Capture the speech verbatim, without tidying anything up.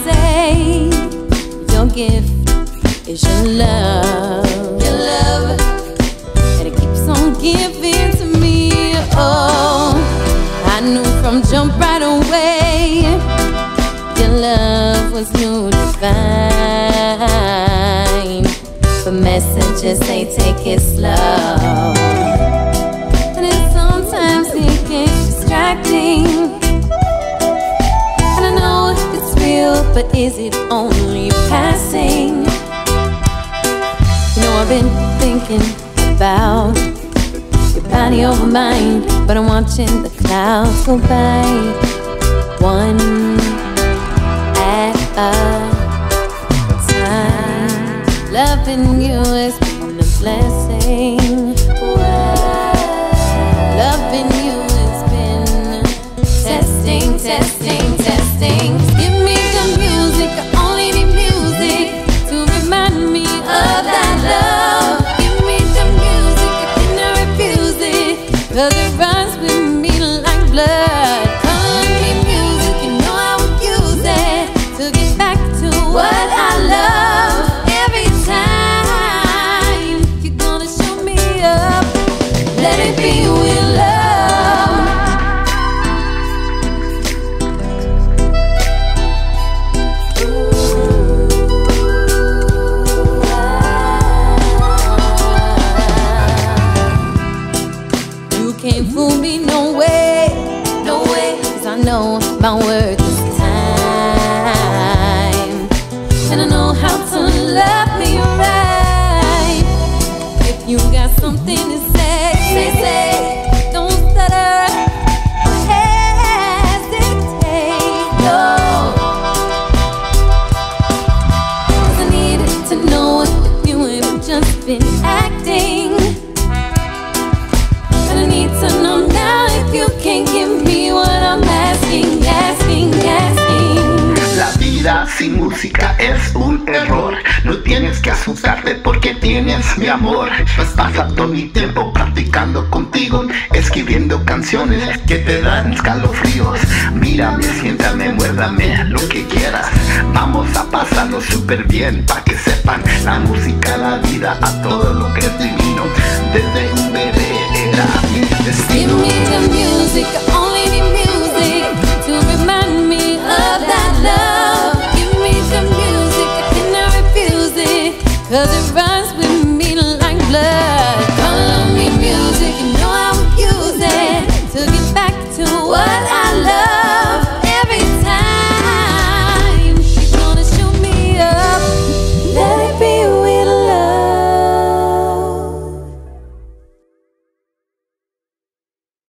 say your gift is your love, your love, and it keeps on giving to me. Oh, I knew from jump right away your love was new, divine. But messages, they take it slow, and it sometimes it gets distracting. And I know it's real, but is it only passing? You know, I've been thinking about your body over mine, but I'm watching the clouds go by, one at a time. Loving you has been a blessing. Loving you has been testing, testing, testing. Give me the music, I only need music to remind me of that love. Give me the music, I cannot refuse it, 'cause it runs with me like blood. Calling me music, you know I would use it to get back to what I love. Every time you're gonna show me up, let it be with love. You can't fool me, no way, no way, 'cause I know my worth this time, and I know how to love me right. If you got something to say, say, say, don't stutter or hesitate, no, 'cause I needed to know if you had just been acting. And I need to know now if you can give me what I'm asking, asking, asking. La vida sin música es un error. No tienes que asustarte porque tienes mi amor. Pues pasando mi tiempo practicando contigo, escribiendo canciones que te dan escalofríos. Mírame, siéntame, muérdame, lo que quieras. Vamos a pasarlo súper bien, pa' que sepan. La música da vida a todo lo que es divino. Desde un bebé era mi Give destino. me the music, I only need music to remind me of that love. Give me the music, I cannot refuse it, 'cause it runs with me like blood. Call on me music, you know I would use it to get back to what